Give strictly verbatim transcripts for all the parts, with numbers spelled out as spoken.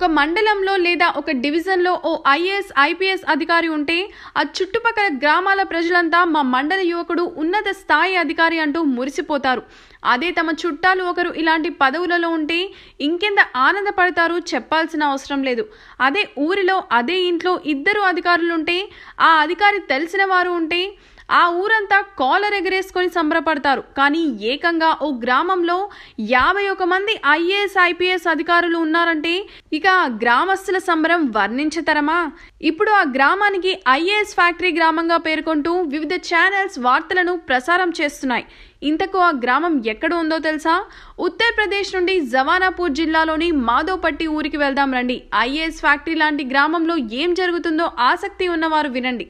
మండలంలో లేదా ఒక డివిజన్లో ఓ ఐఏఎస్ ఐపీఎస్ అధికారి ఉంటే ఆ చుట్టుపక్కల గ్రామాల ప్రజలంతా మా మండల యువకుడు ఉన్నత స్థాయి అధికారి అంటూ మురిసిపోతారు. అదే తమ చుట్టాలు ఒకరు ఇలాంటి పదవులలో ఉంటే ఇంకెంత ఆనందపడతారు చెప్పాల్సిన అవసరం లేదు. అదే ఊరిలో అదే ఇంట్లో ఇద్దరు అధికారులుంటే, ఆ అధికారి తెలిసిన వారు ఉంటే ఆ ఊరంతా కాలర్ ఎగరేసుకొని సంబరపడతారు. కానీ ఏకంగా ఓ గ్రామంలో యాభై ఒక మంది ఐఏఎస్ ఐపీఎస్ అధికారులు ఉన్నారంటే ఇక ఆ గ్రామస్తుల సంబరం వర్ణించతరమా? ఇప్పుడు ఆ గ్రామానికి ఐఏఎస్ ఫ్యాక్టరీ గ్రామంగా పేర్కొంటూ వివిధ ఛానల్స్ వార్తలను ప్రసారం చేస్తున్నాయి. ఇంతకు ఆ గ్రామం ఎక్కడ ఉందో తెలుసా? ఉత్తరప్రదేశ్ నుండి జవానాపూర్ జిల్లాలోని మాధోపట్టి ఊరికి వెళ్దాం రండి. ఐఏఎస్ ఫ్యాక్టరీ లాంటి గ్రామంలో ఏం జరుగుతుందో ఆసక్తి ఉన్నవారు వినండి.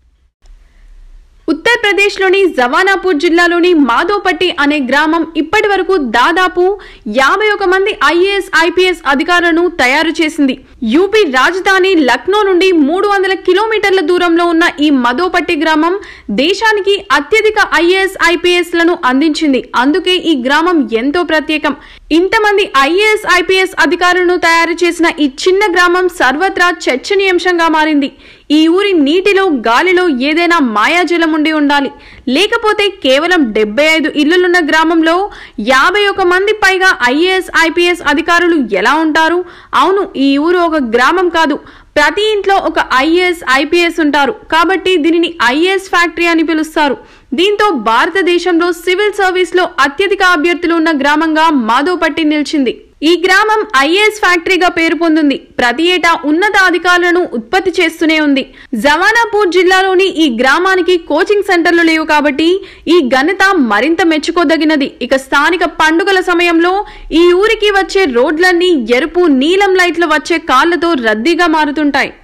ఉత్తరప్రదేశ్లోని జవానాపూర్ జిల్లాలోని మాధోపట్టి అనే గ్రామం ఇప్పటి వరకు దాదాపు యాభై ఒక మంది ఐఏఎస్ ఐపీఎస్ అధికారులను తయారు చేసింది. యూపీ రాజధాని లక్నో నుండి మూడు వందల కిలోమీటర్ల దూరంలో ఉన్న ఈ మాధోపట్టి గ్రామం దేశానికి అత్యధిక ఐఏఎస్ ఐపీఎస్ లను అందించింది. అందుకే ఈ గ్రామం ఎంతో ప్రత్యేకం. ఇంతమంది ఐఏఎస్ ఐపీఎస్ అధికారులను తయారు చేసిన ఈ చిన్న గ్రామం సర్వత్రా చర్చనీయాంశంగా మారింది. ఈ ఊరి నీటిలో గాలిలో ఏదైనా మాయాజలం ఉండి ఉండాలి. లేకపోతే కేవలం డెబ్బై ఐదు ఇళ్లులున్న గ్రామంలో యాభై ఒక మంది పైగా ఐఏఎస్ ఐపీఎస్ అధికారులు ఎలా ఉంటారు? అవును, ఈ ఊరు ఒక గ్రామం కాదు, ప్రతి ఇంట్లో ఒక ఐఏఎస్ ఐపీఎస్ ఉంటారు. కాబట్టి దీనిని ఐఏఎస్ ఫ్యాక్టరీ అని పిలుస్తారు. దీంతో భారతదేశంలో సివిల్ సర్వీస్ లో అత్యధిక అభ్యర్థులు ఉన్న గ్రామంగా మాధోపట్టి నిలిచింది. ఈ గ్రామం ఐఏఎస్ ఫ్యాక్టరీగా పేరు పొందింది. ప్రతి ఏటా ఉన్నత అధికారులను ఉత్పత్తి చేస్తూనే ఉంది. జవానాపూర్ జిల్లాలోని ఈ గ్రామానికి కోచింగ్ సెంటర్లు లేవు కాబట్టి ఈ ఘనత మరింత మెచ్చుకోదగినది. ఇక స్థానిక పండుగల సమయంలో ఈ ఊరికి వచ్చే రోడ్లన్నీ ఎరుపు నీలం లైట్లు వచ్చే కార్లతో రద్దీగా మారుతుంటాయి.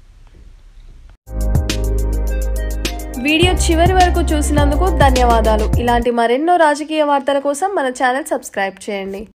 వీడియో చివరి వరకు చూసినందుకు ధన్యవాదాలు. ఇలాంటి మరెన్నో రాజకీయ వార్తల కోసం మన ఛానల్ సబ్స్క్రైబ్ చేయండి.